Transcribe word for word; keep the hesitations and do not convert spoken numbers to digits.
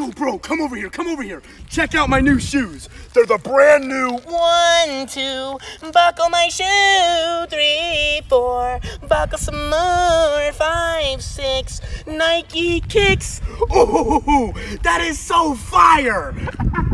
Yo, bro, come over here, come over here. Check out my new shoes. They're the brand new. One, two, buckle my shoe. Three, four, buckle some more. Five, six, Nike kicks. Oh, that is so fire.